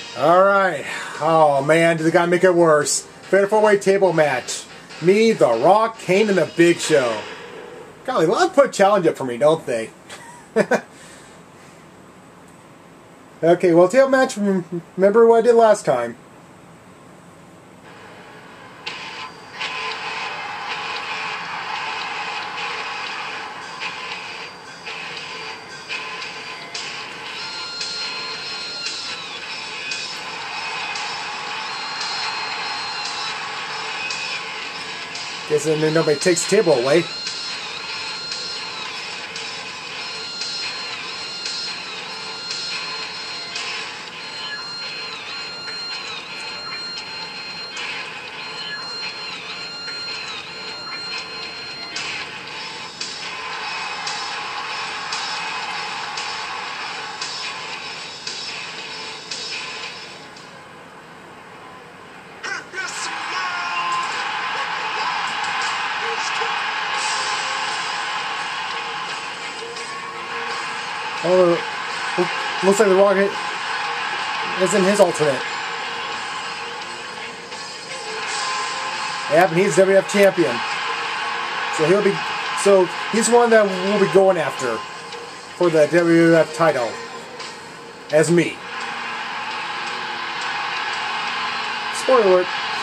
Alright. Oh man, did the guy make it worse? Fatal 4-way table match. Me, The Rock, Kane, and The Big Show. Golly, a lot of put challenge up for me, don't they? Okay, well, table match, remember what I did last time. Guess then nobody takes the table away. Oh, looks like The Rock is in his alternate. Yep, and he's WWF champion. So he's one that we'll be going after for the WWF title. As me. Spoiler alert.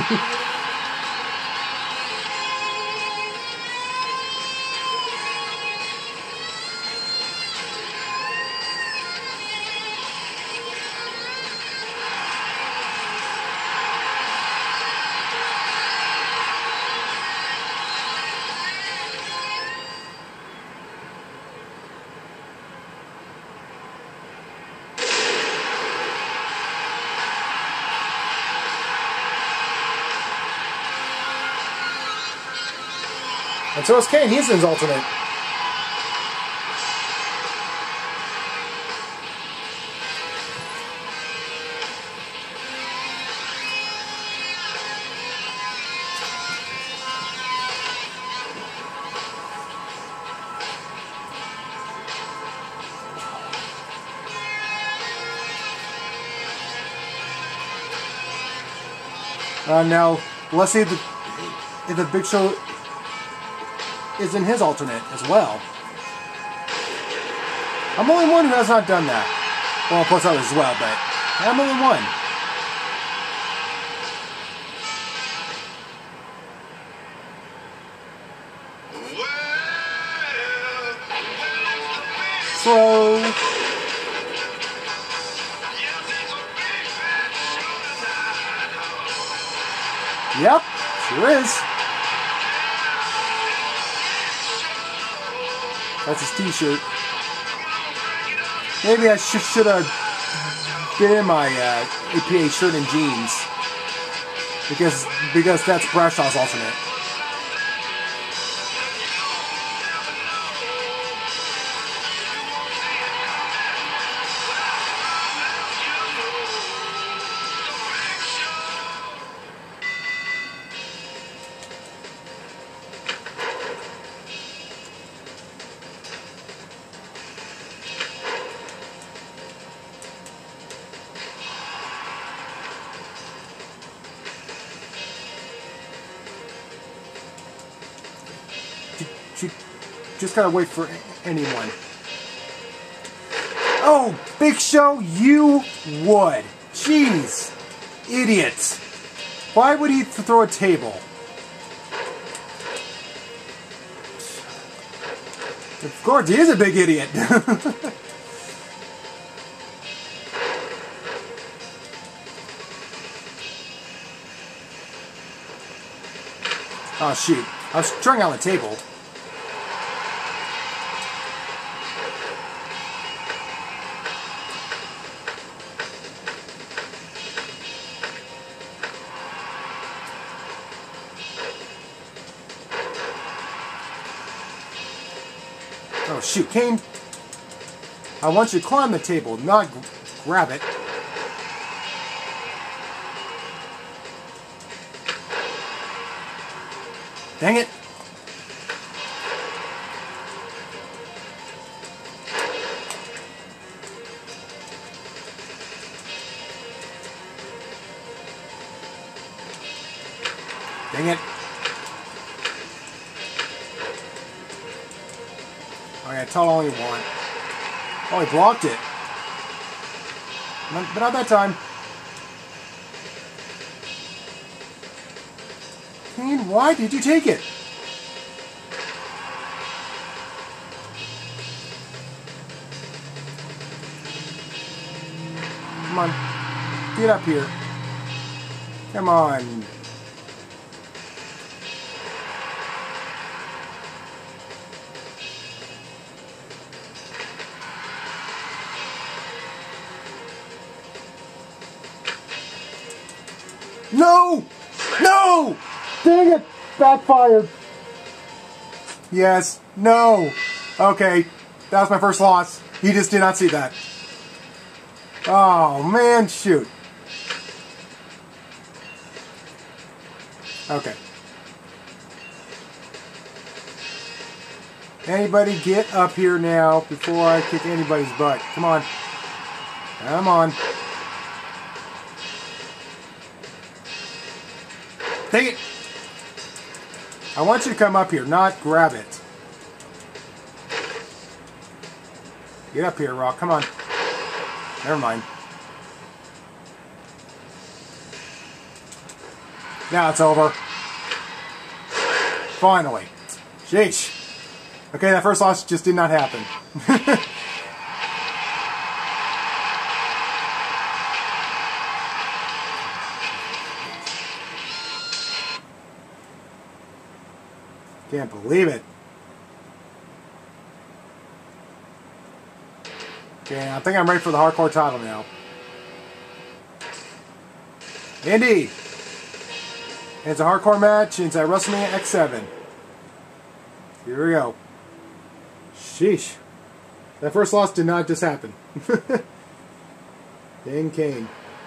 And so is Kane, he's in his alternate. Now, let's see if the Big Show is in his alternate as well. I'm only one who has not done that. Well, plus others as well, but I'm only one. Slow. Yep, sure is. That's his t-shirt. Maybe I should have been in my APA shirt and jeans. Because that's Bradshaw's alternate. You just gotta wait for anyone. Oh, Big Show, you would. Jeez. Idiots. Why would he throw a table? Of course, he is a big idiot. Oh, shoot. I was trying on the table. Oh shoot, Kane! I want you to climb the table, not grab it. Dang it! Dang it. Oh yeah, tell all you want. Oh, he blocked it. But not that time. Kane, why did you take it? Come on. Get up here. Come on. No! No! Dang it! Backfired. Yes. No. Okay. That was my first loss. He just did not see that. Oh, man. Shoot. Okay. Anybody get up here now before I kick anybody's butt. Come on. Come on. Take it. I want you to come up here, not grab it. Get up here, Rock. Come on. Never mind. Now it's over. Finally. Sheesh. Okay, that first loss just did not happen. Can't believe it. Okay, I think I'm ready for the hardcore title now. Indeed. And it's a hardcore match inside WrestleMania X7. Here we go. Sheesh. That first loss did not just happen. Dang Kane.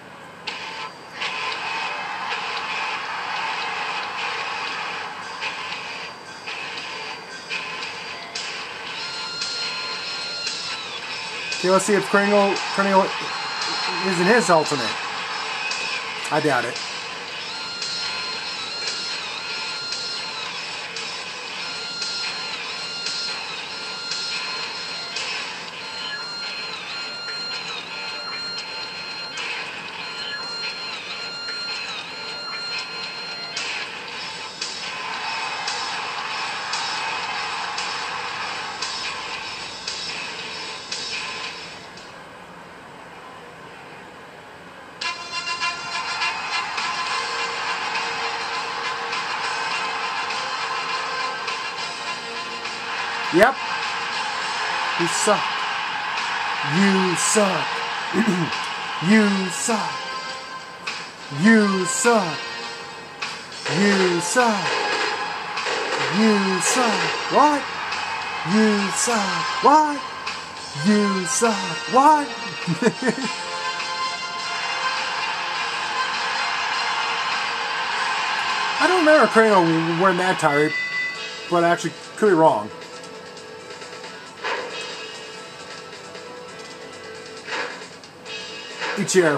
Okay, let's see if Kringle is in his ultimate. I doubt it. Yep. You suck. You suck. You suck. You suck. You suck. You suck. What? You suck. What? You suck. What? I don't remember Kringle wearing that tire, but I actually could be wrong. Eat chair.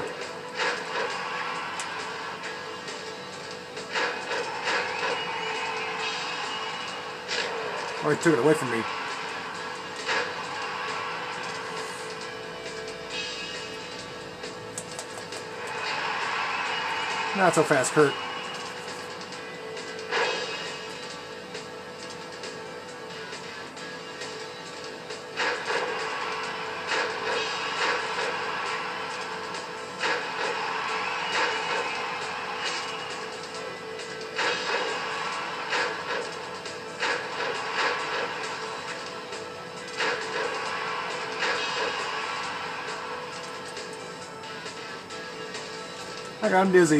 Oh, he took it away from me. Not so fast, Kurt. I got him dizzy.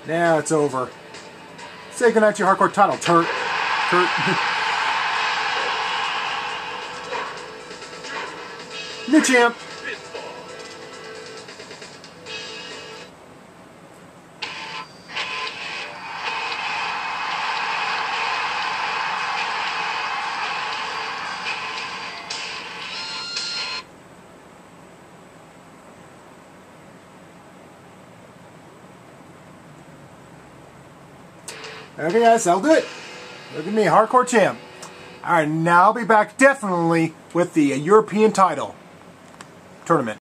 Now it's over. Say goodnight to your hardcore title, Kurt. New champ. Okay guys, that'll do it. Look at me, hardcore champ. Alright, now I'll be back definitely with the European title tournament.